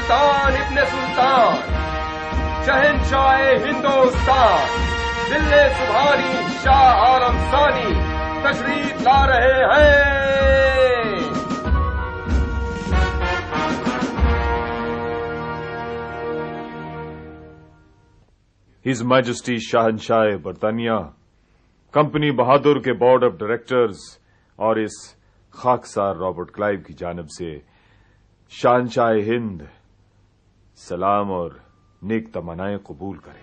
سلطان ابن سلطان شہنشاہ ہندوستان دل سبحانی شاہ عالم ثانی تشریف لا رہے ہیں. ہز میجسٹی شہنشاہ برطانیہ کمپنی بہادر کے بورڈ آف ڈائریکٹرز اور اس خاکسار رابرٹ کلائیو کی جانب سے شہنشاہ ہند سلام اور نیک تمنائیں قبول کریں.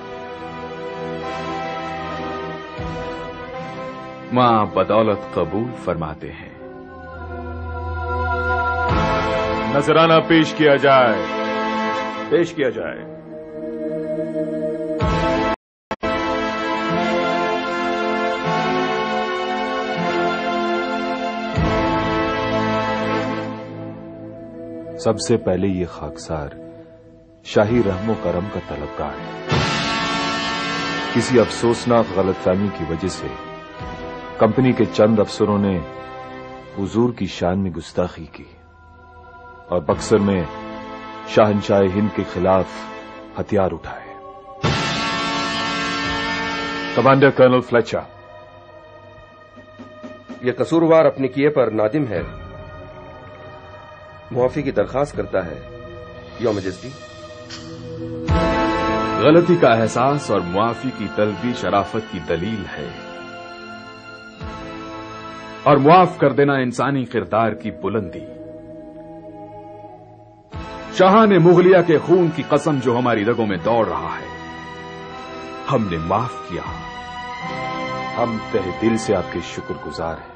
ماں بدولت قبول فرماتے ہیں. نذرانہ پیش کیا جائے. پیش کیا جائے. سب سے پہلے یہ خاکسار شاہی رحم و کرم کا طلبگار ہے. کسی افسوسناک غلط فہمی کی وجہ سے کمپنی کے چند افسروں نے حضور کی شان میں گستاخی کی اور بکسر میں شہنشاہ ہند کے خلاف ہتھیار اٹھائے. Commander colonel Fletcher. یہ قصوروار اپنے کیے پر نادم ہے، معافی کی درخواست کرتا ہے. Your majesty. غلطی کا احساس اور معافی کی طلبی شرافت کی دلیل ہے، اور معاف کر دینا انسانی کردار کی بلندی. شاہان مغلیہ کے خون کی قسم جو ہماری رگوں میں دوڑ رہا ہے، ہم نے معاف کیا. ہم تہ دل سے آپ کے شکر گزار ہیں.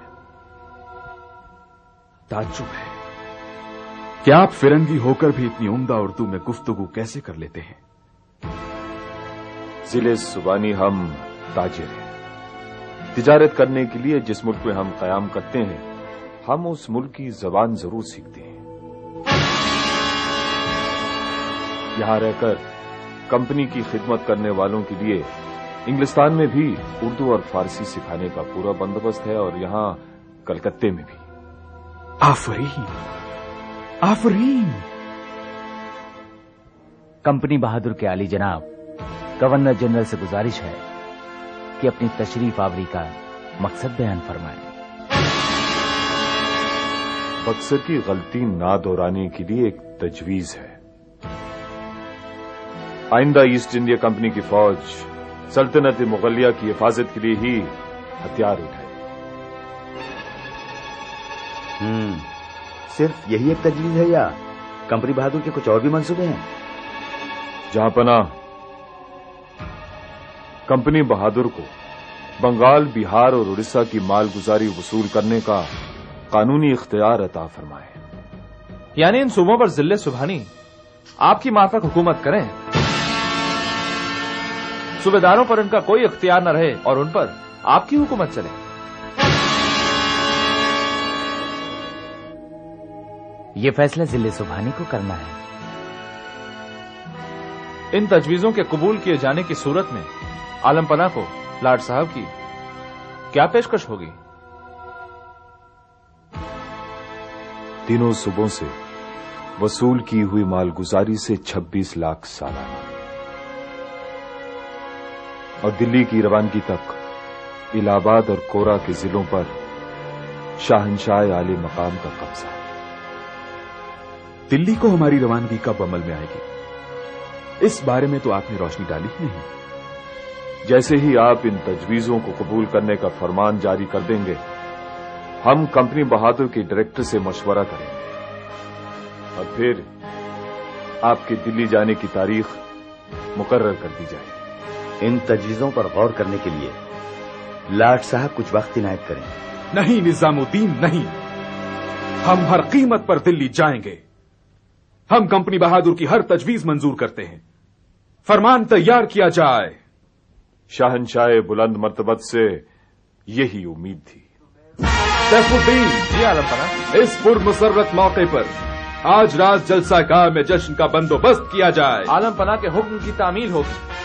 تعجب ہے کہ آپ فرنگی ہو کر بھی اتنی عمدہ اردو میں گفتگو کیسے کر لیتے ہیں. ضلع سبانی ہم تاجر ہیں. تجارت کرنے کے لیے جس ملک میں ہم قیام کرتے ہیں ہم اس ملک کی زبان ضرور سیکھتے ہیں. یہاں رہ کر کمپنی کی خدمت کرنے والوں کے لیے انگلستان میں بھی اردو اور فارسی سکھانے کا پورا بندوبست ہے، اور یہاں کلکتے میں بھی. آفرین آفرین. کمپنی بہادر کے عالی جناب گورنر جنرل سے گزارش ہے کہ اپنی تشریف آوری کا مقصد بیان فرمائیں. بکسر کی غلطی نہ دہرانے کے لیے ایک تجویز ہے. آئندہ ایسٹ انڈیا کمپنی کی فوج سلطنت مغلیہ کی حفاظت کے لیے ہی ہتھیار اٹھائے. صرف یہی ایک تجویز ہے یا کمپنی بہادر کے کچھ اور بھی منصوبے ہیں؟ جہاں پناہ کمپنی بہادر کو بنگال، بہار اور اڑیسہ کی مال گزاری وصول کرنے کا قانونی اختیار عطا فرمائے. یعنی ان صوبوں پر ضلع سبحانی آپ کی مافک حکومت کریں، صوبیداروں پر ان کا کوئی اختیار نہ رہے اور ان پر آپ کی حکومت چلے. یہ فیصلہ ضلع سبحانی کو کرنا ہے. ان تجویزوں کے قبول کیے جانے کی صورت میں عالم پناہ کو لارڈ صاحب کی کیا پیشکش ہوگی؟ تینوں صوبوں سے وصول کی ہوئی مالگزاری سے 26 لاکھ سالانہ، اور دلی کی روانگی تک الہ آباد اور کورا کے ضلعوں پر شاہنشاہ عالی مقام کا قبضہ. دلی کو ہماری روانگی کب عمل میں آئے گی؟ اس بارے میں تو آپ نے روشنی ڈالی ہی نہیں. جیسے ہی آپ ان تجویزوں کو قبول کرنے کا فرمان جاری کر دیں گے ہم کمپنی بہادر کے ڈائریکٹر سے مشورہ کریں گے اور پھر آپ کے دلی جانے کی تاریخ مقرر کر دی جائے گی. ان تجویزوں پر غور کرنے کے لیے لارڈ صاحب کچھ وقت عنایت کریں. نہیں نظام الدین، نہیں. ہم ہر قیمت پر دلی جائیں گے. ہم کمپنی بہادر کی ہر تجویز منظور کرتے ہیں. فرمان تیار کیا جائے. شہنشاہ بلند مرتبت سے یہی امید تھی. سیف الدین، جی عالم پناہ. اس پرمسرت موقع پر آج رات جلسہ گاہ میں جشن کا بندوبست کیا جائے. عالم پناہ کے حکم کی تعمیل ہوگی.